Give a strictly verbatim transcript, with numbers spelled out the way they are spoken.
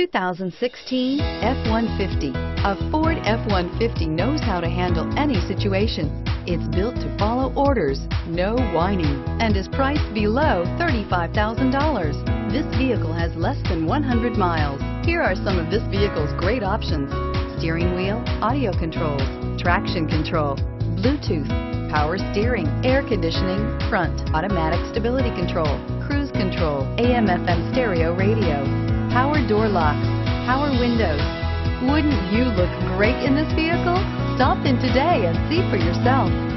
two thousand sixteen F one fifty. A Ford F one fifty knows how to handle any situation. It's built to follow orders, no whining, and is priced below thirty-five thousand dollars. This vehicle has less than one hundred miles. Here are some of this vehicle's great options: steering wheel audio controls, traction control, Bluetooth, power steering, air conditioning, front, automatic stability control, cruise control, A M F M stereo radio, power door locks, power windows. Wouldn't you look great in this vehicle? Stop in today and see for yourself.